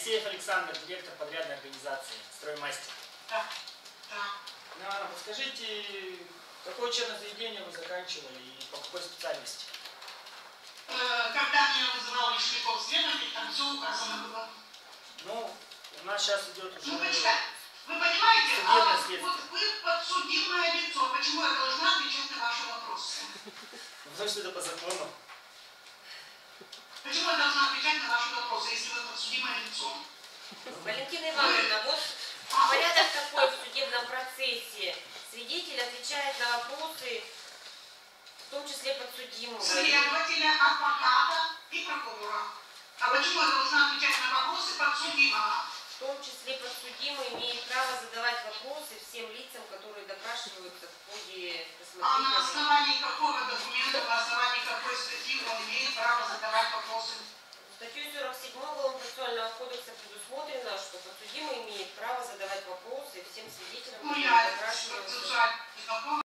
Алексеев Александр, директор подрядной организации «Строймастер». Да. Да. Ивановна, подскажите, какое учебное заведение вы заканчивали и по какой специальности? Когда меня вызывал Лешников следователь, там все указано было. Ну, у нас сейчас идет уже... Ну, почитайте. Вы понимаете, вот вы подсудимое лицо. Почему я должна отвечать на ваши вопросы? Потому что это по закону. Почему я должна отвечать на ваши вопросы, если вы подсудимое лицо? Валентина Ивановна, вот порядок такой в судебном процессе. Свидетель отвечает на вопросы, в том числе подсудимого. Следователя, адвоката и прокурора. А почему я должна отвечать на вопросы подсудимого? В том числе подсудимый имеет право задавать вопросы всем лицам, которые допрашиваются в ходе рассмотрения. А на основании какого документа, на основании какой статьи он имеет право задавать вопросы? Статьей 47 Уголовно-процессуального кодекса предусмотрено, что подсудимый имеет право задавать вопросы всем свидетелям, Ну, которые я допрашиваются. процессуальный закон.